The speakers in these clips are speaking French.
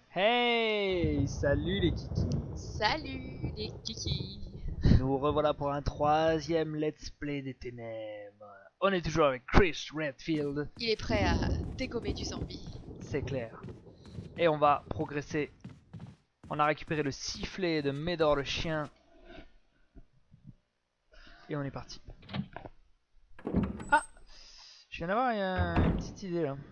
Hey, salut les kikis. Salut les kikis. Nous revoilà pour un troisième let's play des ténèbres. On est toujours avec Chris Redfield, Il est prêt à dégommer du zombie. c'est clair. Et on va progresser. On a récupéré le sifflet de Médor le chien. Et on est parti. Ah, je viens d'avoir une petite idée là.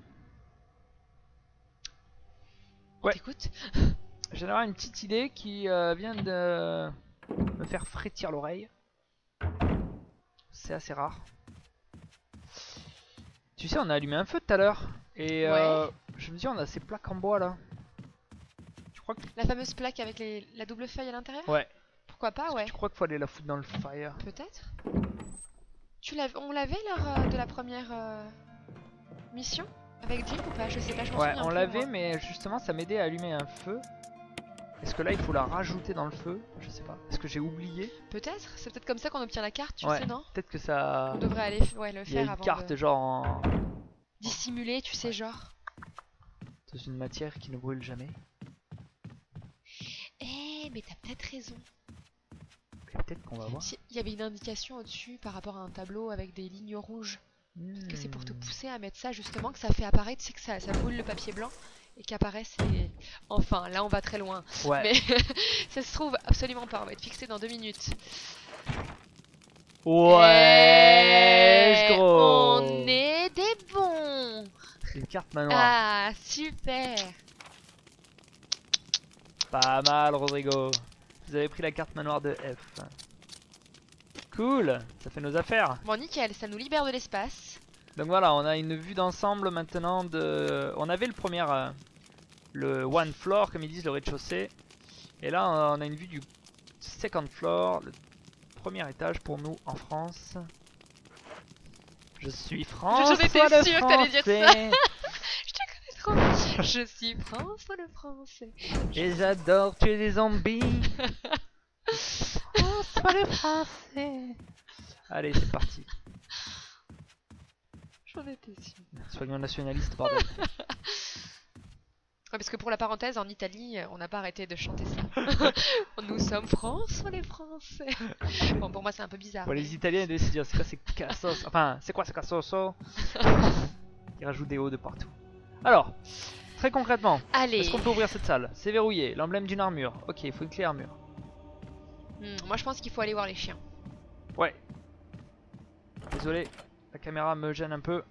On Ouais. t'écoute. Je viens d'avoir une petite idée qui vient de me faire frétir l'oreille. C'est assez rare. Tu sais, on a allumé un feu tout à l'heure. Et Ouais. je me dis, on a ces plaques en bois là. Tu crois que... La fameuse plaque avec la double feuille à l'intérieur. Ouais. Pourquoi pas, ouais. Tu crois qu'il faut aller la foutre dans le fire? Peut-être. On l'avait lors de la première mission avec Jim ou pas? Je sais pas, je m'en Ouais, souviens on plus, l'avait, moi. mais justement, ça m'aidait à allumer un feu. Est-ce que là, il faut la rajouter dans le feu? Je sais pas. Est-ce que j'ai oublié? Peut-être. C'est peut-être comme ça qu'on obtient la carte, tu Ouais. sais, non? Peut-être que ça... On devrait aller le Il y a faire une avant carte de genre en... dissimuler, tu sais, genre. dans une matière qui ne brûle jamais. Eh, mais t'as peut-être raison. Et peut-être qu'on va voir. Si, il y avait une indication au-dessus par rapport à un tableau avec des lignes rouges. Que c'est pour te pousser à mettre ça justement que ça fait apparaître, c'est que ça brûle le papier blanc et qu'apparaissent les... Enfin, là on va très loin. Ouais. Mais ça se trouve absolument pas, on va être fixé dans 2 minutes. Ouais, gros. On est des bons. C'est une carte manoir. Ah, super. Pas mal, Rodrigo. Vous avez pris la carte manoir de F. Cool, ça fait nos affaires. Bon, nickel, ça nous libère de l'espace. Donc voilà, on a une vue d'ensemble maintenant de... On avait le premier... le one floor, comme ils disent, le rez-de-chaussée. Et là, on a une vue du second floor, le premier étage pour nous en France. Je suis François J'en étais le sûre que t'allais dire ça. Français. Je te connais trop. Je suis François le Français. Et j'adore tuer des zombies. François le Français. Allez, c'est parti. J'en étais sûre. Soyons nationalistes, bordel. Ouais, parce que pour la parenthèse, en Italie, on n'a pas arrêté de chanter ça. Nous sommes François les Français. Bon, pour moi, c'est un peu bizarre. Bon, les Italiens ils devaient se dire c'est quoi ces cassos? Enfin, c'est quoi ce cassoso? Ils rajoutent des O de partout. Alors, très concrètement, Allez. est-ce qu'on peut ouvrir cette salle? C'est verrouillé, l'emblème d'une armure. Ok, il faut une clé armure. Moi, je pense qu'il faut aller voir les chiens. Ouais. Désolé, la caméra me gêne un peu.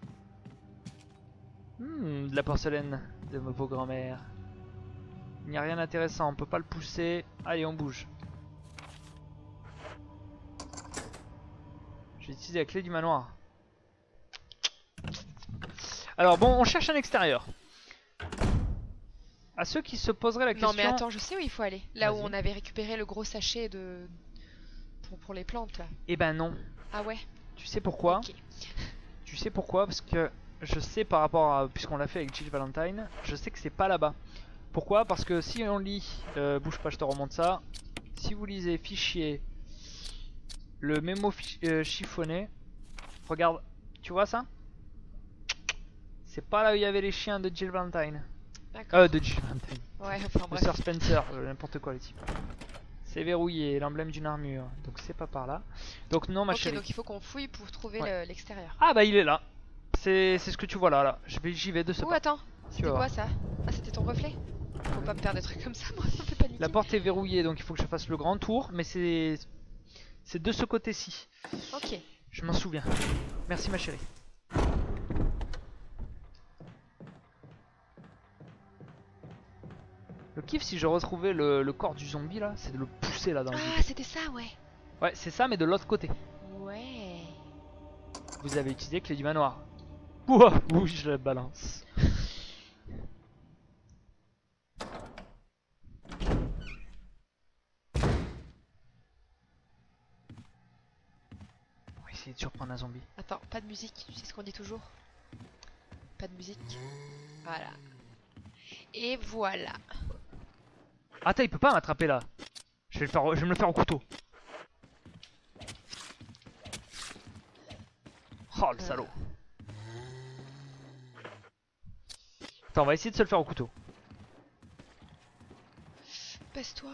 De la porcelaine de vos grand-mères. Il n'y a rien d'intéressant, on peut pas le pousser. Allez, on bouge. J'ai utilisé la clé du manoir. Alors bon, on cherche un extérieur. À ceux qui se poseraient la question... Non, mais attends, je sais où il faut aller. Là où Vas-y. on avait récupéré le gros sachet de... pour les plantes, là. Eh ben non. Ah ouais? Tu sais pourquoi? Ok. Tu sais pourquoi? Parce que je sais par rapport à... Puisqu'on l'a fait avec Jill Valentine, je sais que c'est pas là-bas. Pourquoi? Parce que si on lit... bouge pas, je te remonte ça. Si vous lisez fichier... Le mémo chiffonné... Regarde, tu vois ça? C'est pas là où il y avait les chiens de Jill Valentine. D'accord. De Jill Valentine. Ouais, enfin De bref. Sir Spencer, n'importe quoi les types. C'est verrouillé, l'emblème d'une armure. Donc c'est pas par là. Donc non ma Ok, chérie. donc il faut qu'on fouille pour trouver Ouais. l'extérieur. Ah bah il est là. C'est ce que tu vois là. J'y vais de ce Oh, pas. attends. C'était vas quoi ça? Ah, c'était ton reflet? Faut pas me faire des trucs comme ça, moi, ça me fait paniquer. La porte est verrouillée donc il faut que je fasse le grand tour. Mais c'est de ce côté-ci. Ok. Je m'en souviens. Merci ma chérie. Le kiff si je retrouvais le corps du zombie là, c'est de le pousser là dans le vide. Ah, c'était ça, ouais. Ouais c'est ça mais de l'autre côté. Ouais. Vous avez utilisé clé du manoir. Ouah, oui je la balance. On va essayer de surprendre un zombie. Attends, pas de musique, tu sais ce qu'on dit toujours? Pas de musique. Voilà. Et voilà. Attends, il peut pas m'attraper là. Je vais me le faire au couteau. Oh le salaud. Attends, on va essayer de se le faire au couteau. baisse-toi.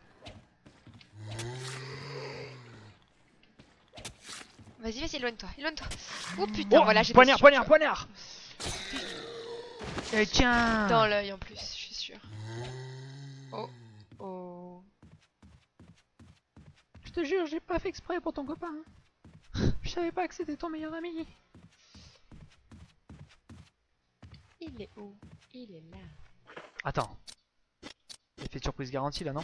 Vas-y, vas-y, éloigne-toi, éloigne-toi. Oh putain, Oh, voilà, j'ai poignard, pas su, poignard, poignard. Et tiens. dans l'œil en plus, je suis sûre. Oh, oh. Je te jure, j'ai pas fait exprès pour ton copain. Je savais pas que c'était ton meilleur ami. Il est où? Il est là. Attends. Effet de surprise garantie là, non?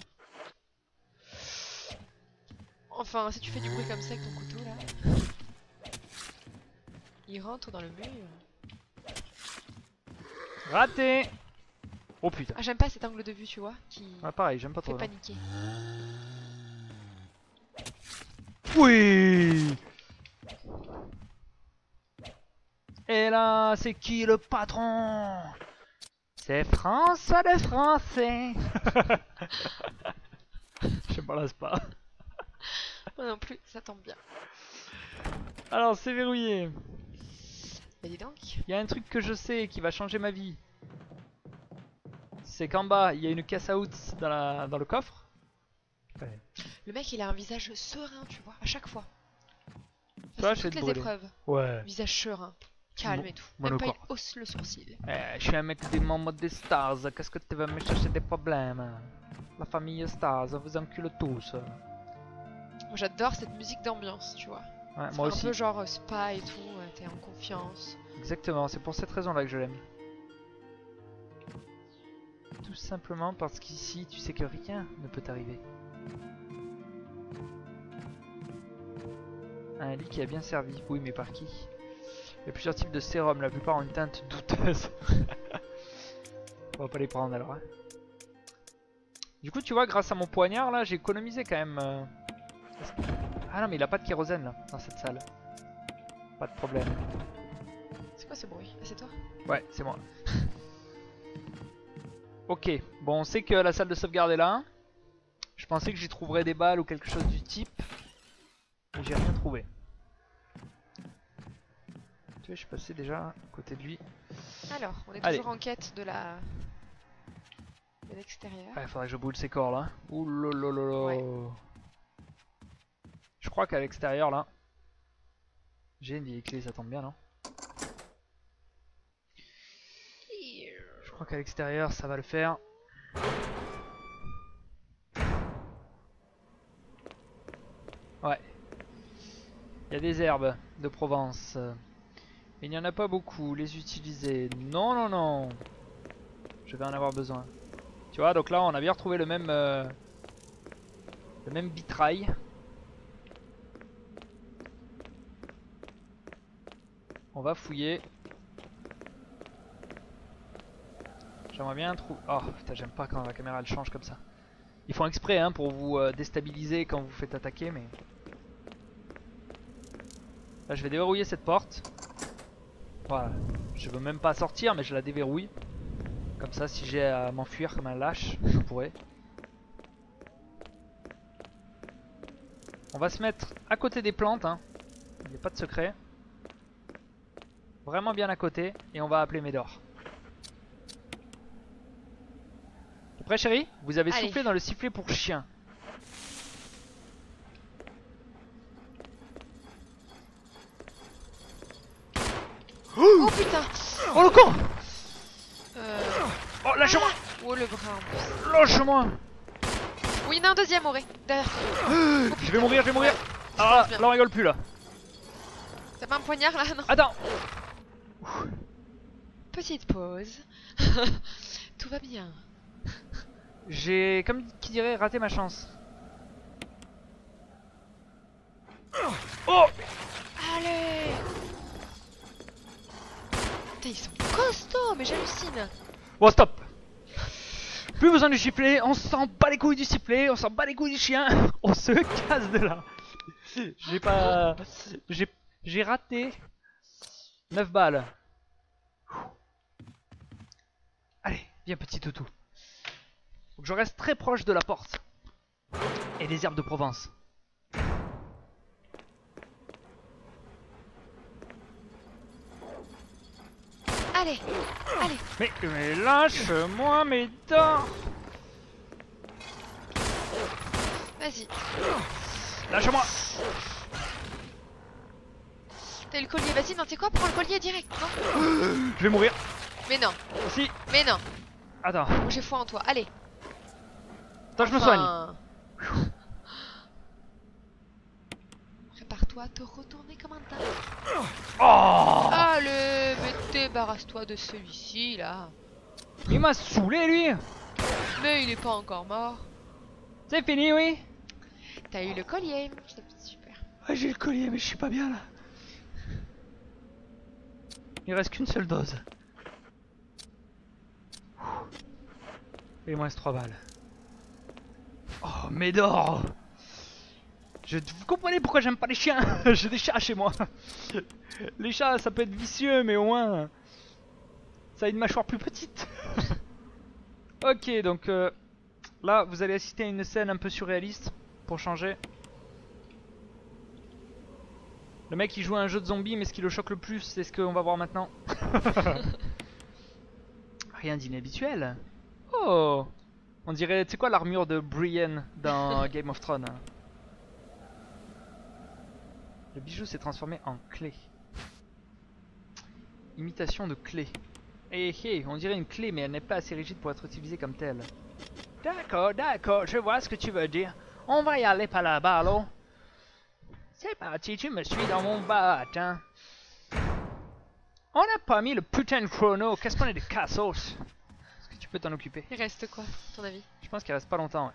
Enfin, si tu fais du bruit comme ça avec ton couteau là. Il rentre dans le mur. Raté. Oh putain. Ah, j'aime pas cet angle de vue, tu vois, qui Ah, pareil, j'aime pas fait trop. Non. paniquer. Oui. Et là, c'est qui le patron? C'est François le Français. Je m'en pas. Moi non plus, ça tombe bien. Alors, c'est verrouillé. Bah dis donc. Il y a un truc que je sais qui va changer ma vie. C'est qu'en bas, il y a une caisse à outils dans le coffre. Ouais. Le mec, il a un visage serein, tu vois, à chaque fois. Tu vois, Enfin, je c'est vais te toutes les brûler. épreuves. Ouais. Visage serein, calme et tout. Mon Même pas, il corps. hausse le sourcil. Je suis un mec des membres des Stars. Qu'est-ce que tu vas me chercher des problèmes? La famille Stars, vous encule tous. Moi, j'adore cette musique d'ambiance, tu vois. Ouais, C'est moi un aussi. peu genre spa et tout, t'es en confiance. Exactement, c'est pour cette raison-là que je l'aime. Tout simplement parce qu'ici, tu sais que rien ne peut t'arriver. Un lit qui a bien servi. Oui, mais par qui? Il y a plusieurs types de sérum, la plupart ont une teinte douteuse. On va pas les prendre alors. Hein. Du coup, tu vois, grâce à mon poignard là, j'ai économisé quand même. Ah non, mais il a pas de kérosène là, dans cette salle. Pas de problème. C'est quoi ce bruit? Ah, c'est toi? Ouais, c'est moi. Ok, bon, on sait que la salle de sauvegarde est là. Je pensais que j'y trouverais des balles ou quelque chose du type. Mais j'ai rien trouvé. Tu vois, je suis passé déjà à côté de lui. Alors, on est Allez. toujours en quête de la... de l'extérieur. Ouais, faudrait que je boule ces corps là. Ouh lolololo. Ouais. Je crois qu'à l'extérieur là, j'ai une vieille clé, ça tombe bien, non? Je crois qu'à l'extérieur ça va le faire. Ouais. Il y a des herbes de Provence. Il n'y en a pas beaucoup. Les utiliser. Non, non, non. Je vais en avoir besoin. Tu vois, donc là on a bien retrouvé le même vitrail. On va fouiller. J'aimerais bien trouver... Oh putain, j'aime pas quand la caméra elle change comme ça. Ils font exprès hein, pour vous déstabiliser quand vous faites attaquer, mais... Là je vais déverrouiller cette porte. Voilà. Je veux même pas sortir, mais je la déverrouille. Comme ça, si j'ai à m'enfuir comme un lâche, je pourrais. On va se mettre à côté des plantes, hein. Il n'y a pas de secret. Vraiment bien à côté, et on va appeler Médor. T'es prêt, chérie? Vous avez Allez. soufflé dans le sifflet pour chien. Oh putain! Oh le con! Euh... Oh lâche-moi! Oh le bras en plus. Lâche-moi! Oui, non, un deuxième, Auré. Derrière. Je vais mourir, je vais mourir! Ça Ah, passe bien. là on rigole plus là. T'as pas un poignard là? Non. Attends! Petite pause. Tout va bien. J'ai, comme qui dirait, raté ma chance. Oh! Allez! Putain, ils sont costauds, mais j'hallucine. Bon, stop! Plus besoin du sifflet, on s'en bat les couilles du sifflet, on s'en bat les couilles du chien, on se casse de là. J'ai pas... J'ai raté 9 balles. Allez, viens petit toutou. Faut que je reste très proche de la porte. Et des herbes de Provence. Allez, allez. Mais lâche-moi mes dents! Vas-y. Lâche-moi. T'as eu le collier, vas-y, non, tu sais quoi, prends le collier direct, non? Je vais mourir. Mais non, Si. mais non. Attends. Bon, j'ai foi en toi, allez. Attends, je me soigne. Enfin, prépare-toi à te retourner comme un dingue. Oh, Allez, mais débarrasse-toi de celui-ci, là. il m'a saoulé, lui. Mais il est pas encore mort. C'est fini, oui. T'as eu le collier, super. Ouais, j'ai le collier, mais je suis pas bien, là. Il reste qu'une seule dose. Et il me reste 3 balles. Oh, Médor. Vous comprenez pourquoi j'aime pas les chiens. J'ai des chats chez moi. Les chats, ça peut être vicieux, mais au moins... ça a une mâchoire plus petite. Ok, donc... là, vous allez assister à une scène un peu surréaliste. Pour changer. Le mec il joue à un jeu de zombies, mais ce qui le choque le plus, c'est ce qu'on va voir maintenant. Rien d'inhabituel. Oh, on dirait, tu sais quoi, l'armure de Brienne dans Game of Thrones. Le bijou s'est transformé en clé. Imitation de clé. On dirait une clé, mais elle n'est pas assez rigide pour être utilisée comme telle. D'accord, je vois ce que tu veux dire. On va y aller par là-bas, alors. C'est parti, tu me suis dans mon bat, hein. On n'a pas mis le putain de chrono, qu'est-ce qu'on est des cassos. Est-ce que tu peux t'en occuper? Il reste quoi, à ton avis? Je pense qu'il reste pas longtemps, ouais.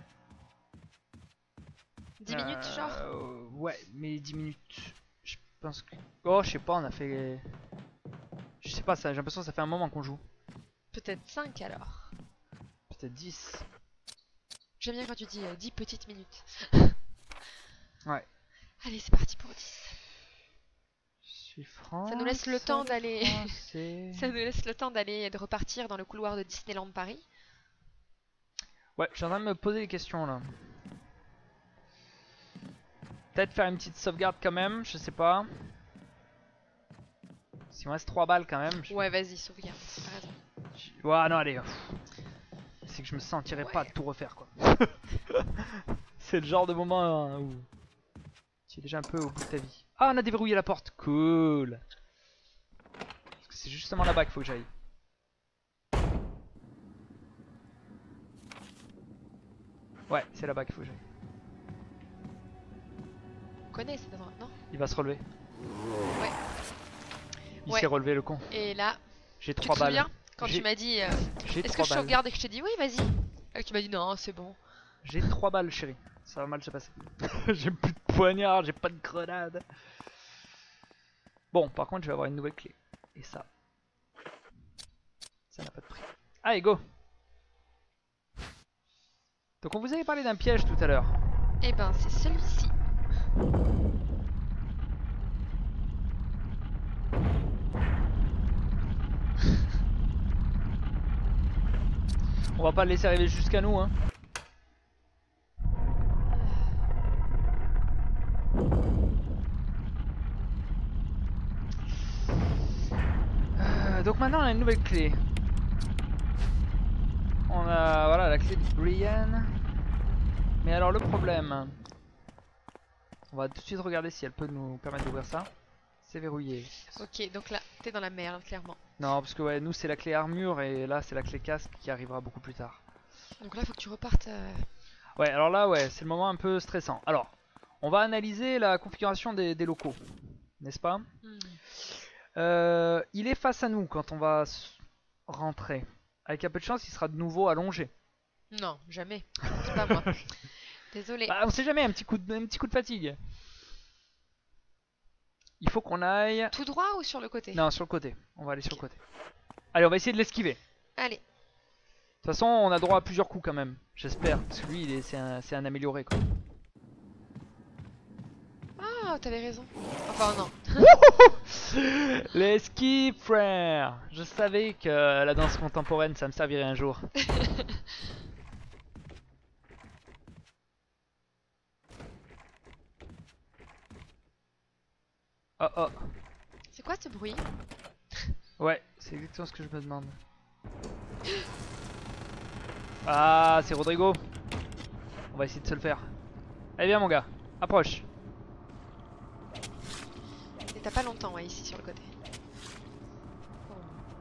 10 minutes, genre? Ouais, mais 10 minutes. Je pense que... oh, je sais pas, on a fait... je sais pas, j'ai l'impression que ça fait un moment qu'on joue. Peut-être 5 alors. Peut-être 10. J'aime bien quand tu dis 10 petites minutes. Ouais. Allez, c'est parti pour 10. Je suis franc. Ça nous laisse le temps d'aller... C'est... ça nous laisse le temps d'aller et de repartir dans le couloir de Disneyland Paris. Ouais, je suis en train de me poser des questions là. Peut-être faire une petite sauvegarde quand même, je sais pas. S'il me reste 3 balles quand même. Ouais, vas-y, sauvegarde, t'as raison. Ouais, non, allez. C'est que je me sentirais pas de tout refaire quoi. C'est le genre de moment où tu es déjà un peu au bout de ta vie. Ah, on a déverrouillé la porte, cool. Parce que c'est justement là-bas qu'il faut que j'aille. Ouais, c'est là-bas qu'il faut que j'aille. On connaît cette endroit, non? Il va se relever. Ouais. Il s'est relevé le con. Et là, J'ai tu 3 te balles. souviens quand tu m'as dit est-ce que je sauvegarde et que je t'ai dit oui, vas-y. Et que tu m'as dit non, c'est bon. J'ai 3 balles, chérie. Ça va mal se passer. J'ai plus de poignard, j'ai pas de grenade. Bon, par contre, je vais avoir une nouvelle clé. Et ça n'a pas de prix. Allez, go. Donc, on vous avait parlé d'un piège tout à l'heure. Et ben, c'est celui-ci. On va pas le laisser arriver jusqu'à nous, hein. Donc maintenant on a une nouvelle clé. On a voilà la clé de Brienne. Mais alors le problème, on va tout de suite regarder si elle peut nous permettre d'ouvrir ça. C'est verrouillé. Ok, donc là, t'es dans la merde, clairement. Non, parce que ouais, nous c'est la clé armure et là c'est la clé casque qui arrivera beaucoup plus tard. Donc là, faut que tu repartes. Ouais, alors là, ouais, c'est le moment un peu stressant. Alors, on va analyser la configuration des locaux, n'est-ce pas? Il est face à nous quand on va rentrer. Avec un peu de chance, il sera de nouveau allongé. Non, jamais. C'est pas moi. Désolé. Bah, on sait jamais, un petit coup de fatigue. Il faut qu'on aille... Tout droit ou sur le côté? Non, sur le côté. On va aller sur le côté. Allez, on va essayer de l'esquiver. Allez. De toute façon, on a droit à plusieurs coups quand même. J'espère. Parce que lui, c'est un amélioré quoi. Ah, t'avais raison. Enfin, non. L'esquive, frère. Je savais que la danse contemporaine, ça me servirait un jour. Oh oh. C'est quoi ce bruit? Ouais, c'est exactement ce que je me demande. Ah, c'est Rodrigo. On va essayer de se le faire. Allez viens mon gars, approche. Et t'as pas longtemps, ouais, ici sur le côté. Oh.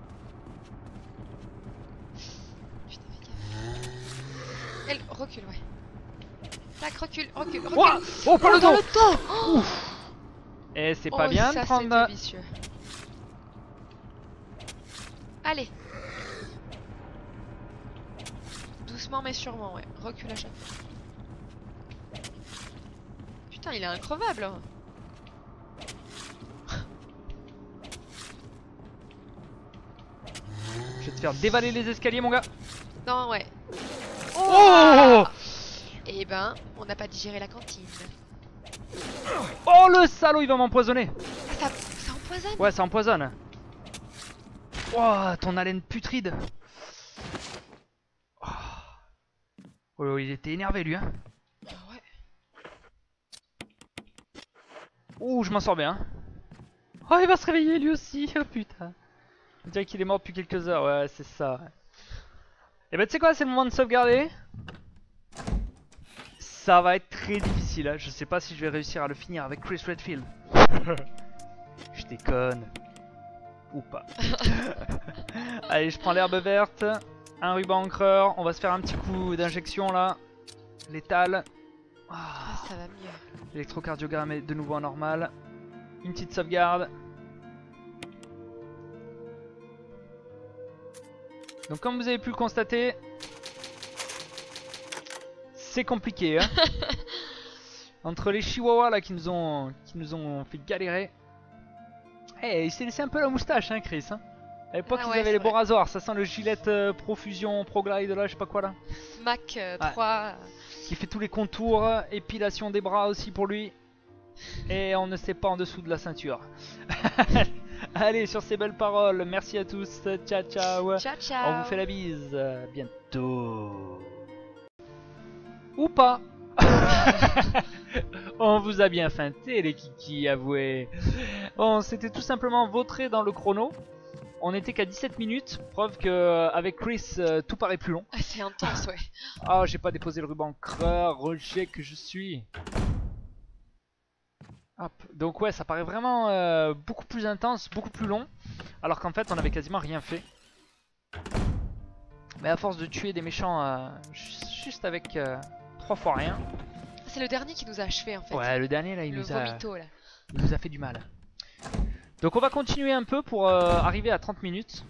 Putain, fais gaffe. Elle recule, ouais. Tac, recule, recule, recule. Ouah, oh, pas le dans dos. le dos. Oh, Et c'est pas bien de ça prendre... c'était vicieux. Allez. Doucement mais sûrement, ouais. Recule à chaque fois. Putain, il est increvable. Hein. Je vais te faire dévaler les escaliers mon gars. Non, ouais. Oh, Eh ben, on n'a pas digéré la cantine. oh le salaud, il va m'empoisonner. Ah, ça empoisonne. Ouais, ça empoisonne. Oh, ton haleine putride. Oh, oh, il était énervé lui hein. Ah ouais. Ouh, je m'en sors bien. Oh, il va se réveiller lui aussi. Oh putain. On dirait qu'il est mort depuis quelques heures. Ouais, c'est ça. Et bah, tu sais quoi, c'est le moment de sauvegarder. Ça va être très difficile. Hein. Je sais pas si je vais réussir à le finir avec Chris Redfield. Je déconne. Ou pas. Allez, je prends l'herbe verte. Un ruban encreur. On va se faire un petit coup d'injection là. Létal. Ah, ça va mieux. L'électrocardiogramme est de nouveau en normal. Une petite sauvegarde. Donc comme vous avez pu le constater, c'est compliqué hein. Entre les chihuahuas là qui nous ont fait galérer. Eh, il s'est laissé un peu la moustache hein Chris hein. À l'époque ils avaient les beaux rasoirs, ça sent le Gillette Profusion, Proglide là, je sais pas quoi là. Mac 3. Qui fait tous les contours, épilation des bras aussi pour lui. Et on ne sait pas en dessous de la ceinture. Allez, sur ces belles paroles, merci à tous, ciao ciao. Ciao ciao. On vous fait la bise, à bientôt. Ou pas. On vous a bien feinté les kikis, avouez. On s'était tout simplement vautré dans le chrono. On était qu'à 17 minutes, preuve que avec Chris tout paraît plus long. Ah, c'est intense, ouais. Ah, j'ai pas déposé le ruban creux, rejet que je suis. Hop. Donc ouais, ça paraît vraiment beaucoup plus intense, beaucoup plus long. Alors qu'en fait, on avait quasiment rien fait. Mais à force de tuer des méchants juste avec 3 fois rien. C'est le dernier qui nous a achevé en fait. Ouais, le dernier là, il le nous a... vomito là. Il nous a fait du mal. Donc on va continuer un peu pour arriver à 30 minutes.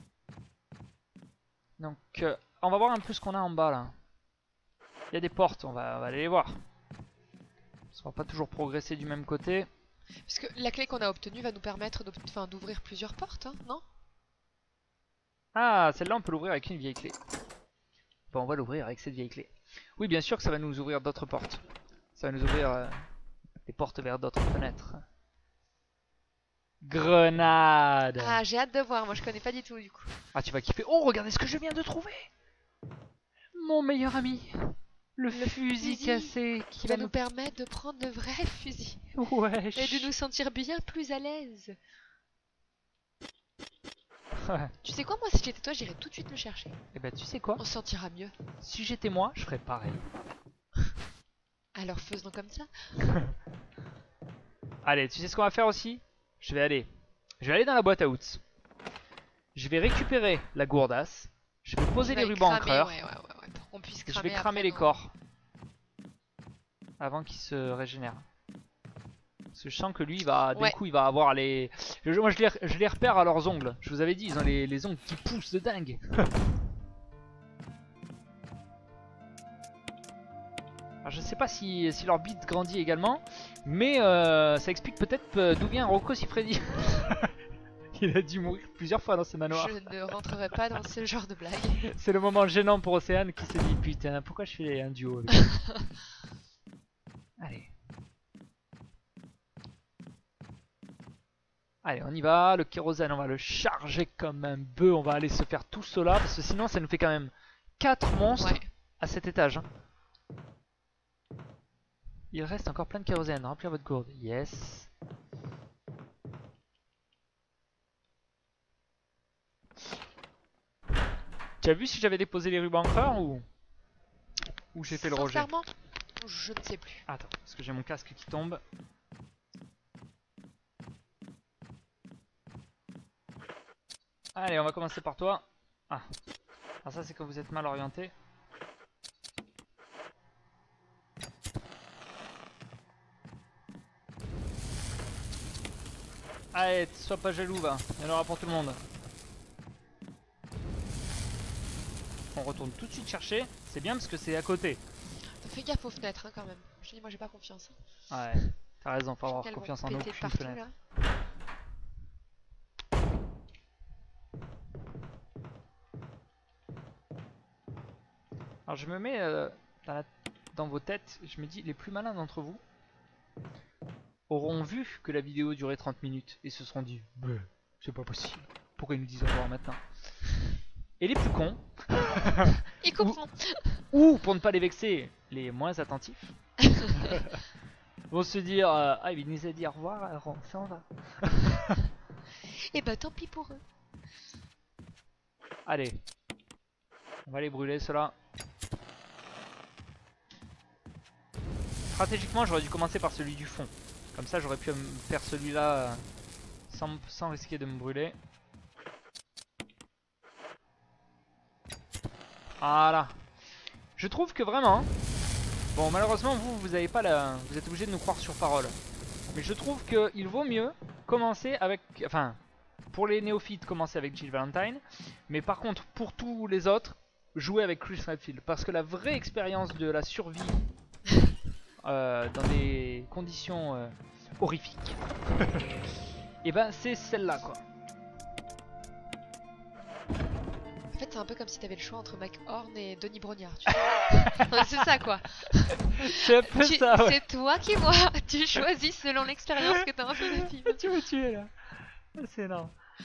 Donc on va voir un peu ce qu'on a en bas là. Il y a des portes, on va aller les voir. Ça va pas toujours progresser du même côté. Parce que la clé qu'on a obtenue va nous permettre d'ouvrir plusieurs portes, hein, non? Ah, celle-là on peut l'ouvrir avec une vieille clé. Bon, on va l'ouvrir avec cette vieille clé. Oui, bien sûr que ça va nous ouvrir d'autres portes. Ça va nous ouvrir des portes vers d'autres fenêtres. Grenade! Ah, j'ai hâte de voir, moi je connais pas du tout du coup. Ah, tu vas kiffer. Oh, regardez ce que je viens de trouver! Mon meilleur ami! Le fusil cassé qui va nous permettre de prendre de vrais fusils. Wesh. Et de nous sentir bien plus à l'aise. Tu sais quoi, moi si j'étais toi, j'irais tout de suite le chercher. Et bah tu sais quoi? On se sentira mieux. Si j'étais moi, je ferais pareil. Alors faisons comme ça. Allez, tu sais ce qu'on va faire aussi? Je vais aller dans la boîte à outils. Je vais récupérer la gourdasse. Je vais poser les rubans encreurs. Ouais, pour qu'on puisse je vais cramer les corps. Avant qu'il se régénère. Parce que je sens que lui, d'un coup, il va avoir les... Moi, je les repère à leurs ongles. Je vous avais dit, ils ont les ongles qui poussent de dingue. Alors, je sais pas si leur bite grandit également. Mais ça explique peut-être d'où vient Rocco Siffredi. Il a dû mourir plusieurs fois dans ce manoir. Je ne rentrerai pas dans ce genre de blague. C'est le moment gênant pour Océane qui se dit putain, pourquoi je fais un duo avec Allez. Allez, on y va. Le kérosène, on va le charger comme un bœuf. On va aller se faire tout cela parce que sinon, ça nous fait quand même 4 monstres à cet étage. Hein. Il reste encore plein de kérosène. Remplir votre gourde. Yes. Tu as vu si j'avais déposé les rubans encreurs ou j'ai fait le rejet? Sincèrement, Je ne sais plus. Attends, parce que j'ai mon casque qui tombe. Allez, on va commencer par toi. Ah, alors ça c'est quand vous êtes mal orienté. Allez, sois pas jaloux, va. Il y en aura pour tout le monde. On retourne tout de suite chercher. C'est bien parce que c'est à côté. Fais gaffe aux fenêtres hein, quand même. Je te dis, moi j'ai pas confiance. Ouais, t'as raison, faut avoir Qu'elles vont confiance en péter de aucune partout, fenêtre. là. Alors je me mets dans vos têtes, je me dis, les plus malins d'entre vous auront vu que la vidéo durait 30 minutes et se seront dit, c'est pas possible, pourquoi ils nous disent au revoir maintenant? Et les plus cons, Ils comprennent. ou pour ne pas les vexer, les moins attentifs, vont se dire, ah il nous a dit au revoir, alors on s'en va. Et bah tant pis pour eux. Allez, on va les brûler ceux-là. Stratégiquement j'aurais dû commencer par celui du fond. Comme ça j'aurais pu me faire celui-là sans risquer de me brûler. Voilà. Je trouve que vraiment... Bon malheureusement vous avez pas la... Vous êtes obligé de nous croire sur parole. Mais je trouve qu'il vaut mieux commencer avec... Enfin, pour les néophytes, commencer avec Jill Valentine. Mais par contre, pour tous les autres, jouer avec Chris Redfield. Parce que la vraie expérience de la survie... dans des conditions horrifiques, et ben c'est celle-là quoi. En fait, c'est un peu comme si t'avais le choix entre Mike Horn et Denis Brognard. Tu vois. C'est ça quoi. C'est un peu ça. Ouais. C'est toi qui vois. Tu choisis selon l'expérience que t'as un peu de film. Tu me tuer là. C'est énorme.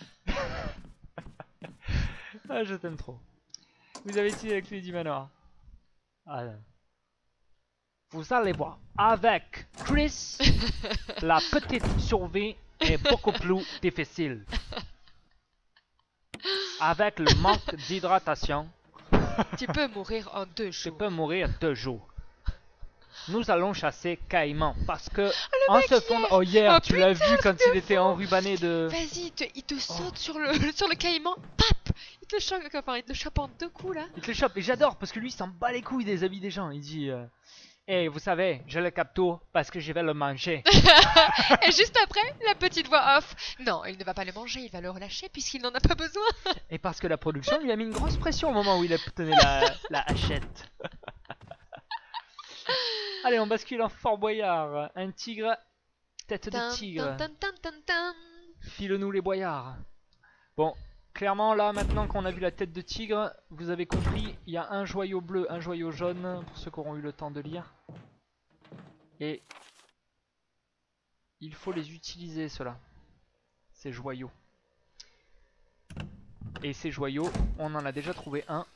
Ah, je t'aime trop. Vous avez tiré la clé du manoir. Ah, vous allez voir, avec Chris, la petite survie est beaucoup plus difficile. Avec le manque d'hydratation, tu peux mourir en 2 jours. Tu peux mourir 2 jours. Nous allons chasser Caïman parce que en se fondant... Oh hier, tu l'as vu quand il était enrubanné de... Vas-y, il te saute sur le caïman, pap. Il te chope, enfin, il te chope en 2 coups là. Il te le chope et j'adore parce que lui il s'en bat les couilles des habits des gens. Il dit... Eh, vous savez, je le capture parce que je vais le manger. Et juste après, la petite voix off. Non, il ne va pas le manger, il va le relâcher puisqu'il n'en a pas besoin. Et parce que la production lui a mis une grosse pression au moment où il tenait la hachette. Allez, on bascule en Fort Boyard. Un tigre, tête de tigre. File-nous les boyards. Bon, clairement là, maintenant qu'on a vu la tête de tigre, vous avez compris, il y a un joyau bleu, un joyau jaune, pour ceux qui auront eu le temps de lire. Et il faut les utiliser, ceux-là. Ces joyaux. Et ces joyaux, on en a déjà trouvé un.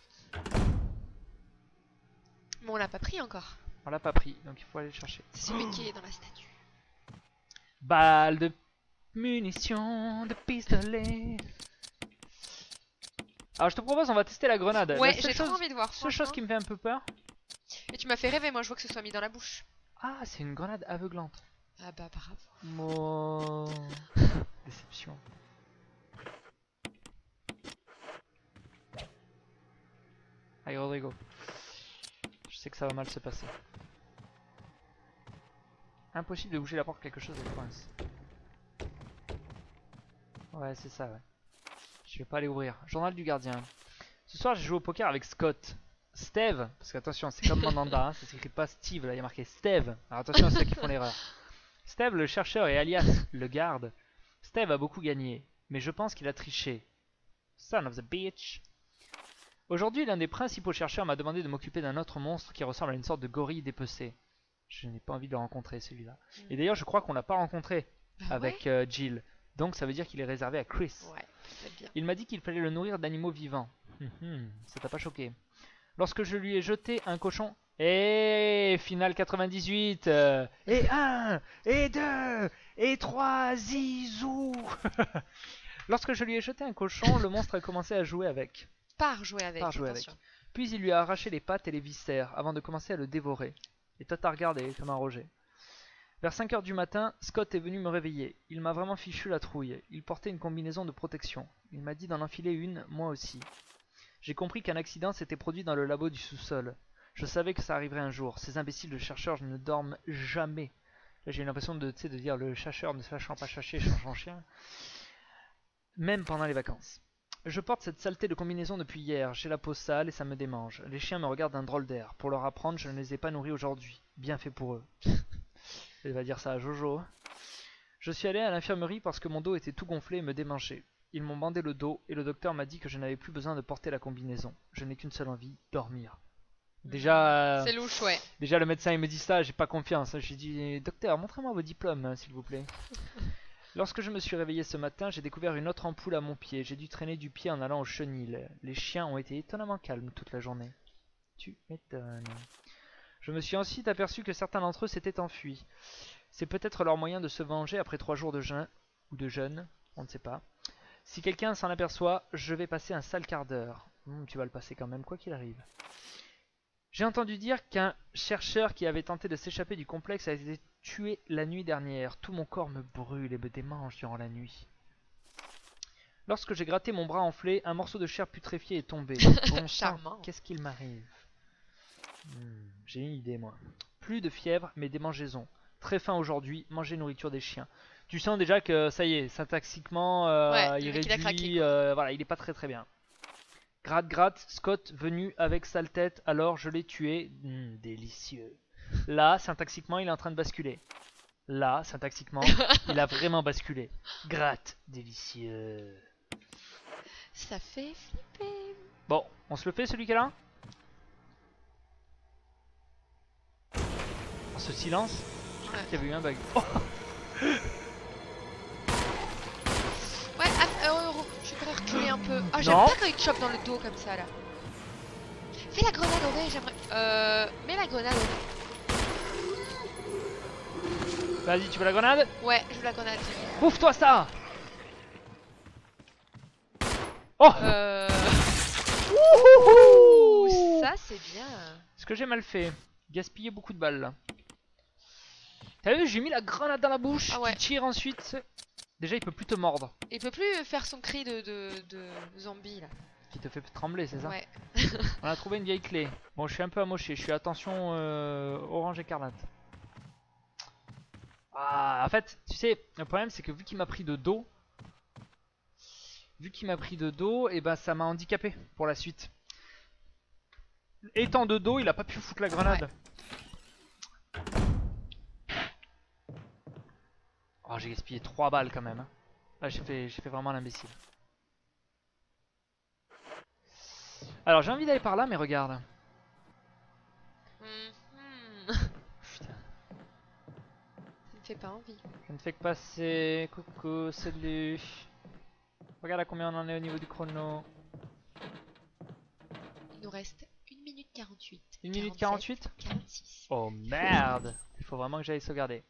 Mais on l'a pas pris encore. On l'a pas pris, donc il faut aller le chercher. C'est celui qui est dans la statue. Balle de munitions, de pistolet. Alors je te propose, on va tester la grenade. Ouais, j'ai trop envie de voir. Seule chose qui me fait un peu peur. Et tu m'as fait rêver, moi je vois que ce soit mis dans la bouche. Ah, c'est une grenade aveuglante. Ah bah bravo. Oh. Déception. Allez Rodrigo. Je sais que ça va mal se passer. Impossible de bouger la porte, quelque chose de coince. Ouais, c'est ça, ouais. Je vais pas aller ouvrir. Journal du gardien. Ce soir, j'ai joué au poker avec Scott. Steve, parce qu'attention, c'est comme Mandanda, hein, ça s'écrit pas Steve, là il y a marqué Steve. Alors attention à ceux qui font l'erreur. Steve, le chercheur et alias le garde. Steve a beaucoup gagné, mais je pense qu'il a triché. Son of the bitch. Aujourd'hui, l'un des principaux chercheurs m'a demandé de m'occuper d'un autre monstre qui ressemble à une sorte de gorille dépecé. Je n'ai pas envie de le rencontrer celui-là. Et d'ailleurs, je crois qu'on l'a pas rencontré avec Jill. Donc ça veut dire qu'il est réservé à Chris. Ouais, c'est bien. Il m'a dit qu'il fallait le nourrir d'animaux vivants. Ça t'a pas choqué. Lorsque je lui ai jeté un cochon... Et finale 98 et 1 et 2 et 3 zizou. Lorsque je lui ai jeté un cochon, le monstre a commencé à jouer avec. Par jouer avec. Puis il lui a arraché les pattes et les viscères avant de commencer à le dévorer. Et toi t'as regardé comme un Roger. Vers 5 h du matin, Scott est venu me réveiller. Il m'a vraiment fichu la trouille. Il portait une combinaison de protection. Il m'a dit d'en enfiler une, moi aussi. J'ai compris qu'un accident s'était produit dans le labo du sous-sol. Je savais que ça arriverait un jour. Ces imbéciles de chercheurs ne dorment jamais. Là j'ai eu l'impression de dire le chercheur ne sachant pas chercher, change en chien. Même pendant les vacances. Je porte cette saleté de combinaison depuis hier. J'ai la peau sale et ça me démange. Les chiens me regardent d'un drôle d'air. Pour leur apprendre, je ne les ai pas nourris aujourd'hui. Bien fait pour eux. Elle va dire ça à Jojo. Je suis allé à l'infirmerie parce que mon dos était tout gonflé et me démangeait. Ils m'ont bandé le dos et le docteur m'a dit que je n'avais plus besoin de porter la combinaison. Je n'ai qu'une seule envie, dormir. Déjà, c'est louche, ouais. Déjà le médecin il me dit ça, j'ai pas confiance. J'ai dit, docteur, montrez-moi vos diplômes, s'il vous plaît. Lorsque je me suis réveillé ce matin, j'ai découvert une autre ampoule à mon pied. J'ai dû traîner du pied en allant au chenil. Les chiens ont été étonnamment calmes toute la journée. Tu m'étonnes. Je me suis ensuite aperçu que certains d'entre eux s'étaient enfuis. C'est peut-être leur moyen de se venger après 3 jours de jeûne, ou de jeûne, on ne sait pas. Si quelqu'un s'en aperçoit, je vais passer un sale quart d'heure. Tu vas le passer quand même, quoi qu'il arrive. J'ai entendu dire qu'un chercheur qui avait tenté de s'échapper du complexe a été tué la nuit dernière. Tout mon corps me brûle et me démange durant la nuit. Lorsque j'ai gratté mon bras enflé, un morceau de chair putréfiée est tombé. Bon sang, qu'est-ce qu'il m'arrive? J'ai une idée, moi. Plus de fièvre, mais des démangeaisons. Très faim aujourd'hui, manger nourriture des chiens. Tu sens déjà que ça y est, syntaxiquement, ouais, il réduit, il a craqué, voilà, il est pas très bien. Gratte, Scott venu avec sale tête, alors je l'ai tué. Délicieux. Là, syntaxiquement, il est en train de basculer. Là, syntaxiquement, il a vraiment basculé. Gratte, délicieux. Ça fait flipper. Bon, on se le fait celui qui est là? En ce silence, je crois qu'il y avait eu un bug. Oh ouais, je pourrais reculer un peu. Ah, j'aime pas quand il te chope dans le dos comme ça là. Fais la grenade, ouais, j'aimerais. Mets la grenade. Vas-y, tu veux la grenade? Ouais, je veux la grenade. Bouffe-toi ça! Oh! Ouh, ça c'est bien. Ce que j'ai mal fait. Gaspiller beaucoup de balles là. T'as vu, j'ai mis la grenade dans la bouche, ah ouais. Qui tire ensuite. Déjà, il peut plus te mordre. Il peut plus faire son cri de zombie là. Qui te fait trembler, c'est ça? Ouais. On a trouvé une vieille clé. Bon, je suis un peu amoché, je suis attention orange écarlate. Ah, en fait, tu sais, le problème c'est que vu qu'il m'a pris de dos, et ben ça m'a handicapé pour la suite. Étant de dos, il a pas pu foutre la grenade. Ouais. Oh, j'ai gaspillé 3 balles quand même. Là, j'ai fait vraiment l'imbécile. Alors, j'ai envie d'aller par là, mais regarde. Putain. Ça ne fait pas envie. Je ne fais que passer. Coucou, salut. Regarde à combien on en est au niveau du chrono. Il nous reste 1 minute 48. 1 minute 48 46. Oh merde. Il faut vraiment que j'aille sauvegarder.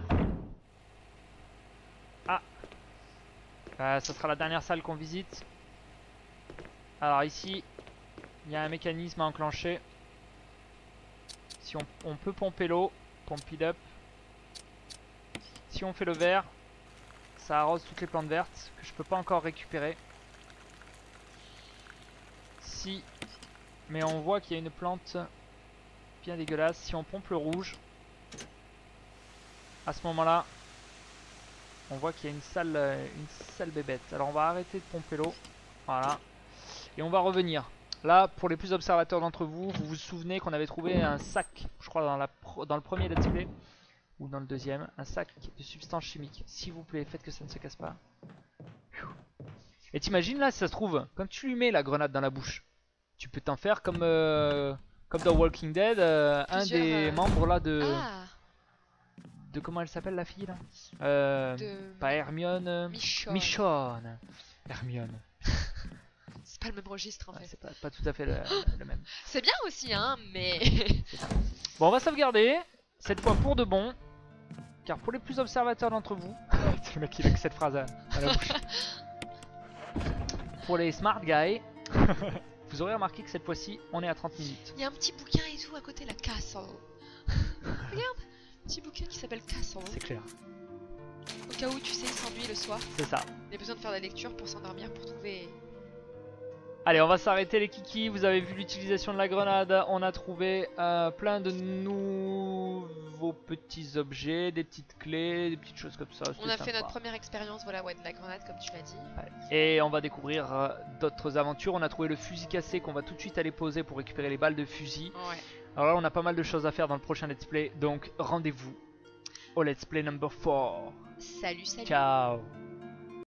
Ah, ça sera la dernière salle qu'on visite. Alors ici, il y a un mécanisme à enclencher. Si on peut pomper l'eau, pompe it up. Si on fait le vert, ça arrose toutes les plantes vertes que je peux pas encore récupérer. Si, mais on voit qu'il y a une plante bien dégueulasse. Si on pompe le rouge, à ce moment-là, on voit qu'il y a une sale bébête. Alors on va arrêter de pomper l'eau. Voilà. Et on va revenir. Là, pour les plus observateurs d'entre vous, vous vous souvenez qu'on avait trouvé un sac, je crois dans le premier let's play, ou dans le deuxième, un sac de substances chimiques. S'il vous plaît, faites que ça ne se casse pas. Et t'imagines là, si ça se trouve, quand tu lui mets la grenade dans la bouche, tu peux t'en faire comme dans Walking Dead, un des membres là de... Ah. De comment elle s'appelle la fille là Pas Hermione. Michonne. Hermione. C'est pas le même registre en fait. C'est pas tout à fait le même. C'est bien aussi hein, mais... Bon, on va sauvegarder. Cette fois pour de bon. Car pour les plus observateurs d'entre vous... C'est le mec qui a que cette phrase à la bouche. Pour les smart guys... Vous aurez remarqué que cette fois-ci, on est à 30 minutes. Il y a un petit bouquin et tout à côté, la casse en haut. Regarde, petit bouquin qui s'appelle Cassandre. C'est clair. Au cas où tu sais, il s'ennuie le soir. C'est ça. Il a besoin de faire de la lecture pour s'endormir, pour trouver. Allez, on va s'arrêter les kikis. Vous avez vu l'utilisation de la grenade. On a trouvé plein de nouveaux petits objets, des petites clés, des petites choses comme ça. On a fait sympa. notre première expérience, voilà, ouais, de la grenade, comme tu l'as dit. Ouais. Et on va découvrir d'autres aventures. On a trouvé le fusil cassé qu'on va tout de suite aller poser pour récupérer les balles de fusil. Ouais. Alors là, on a pas mal de choses à faire dans le prochain let's play. Donc rendez-vous au let's play number 4. Salut, salut. Ciao.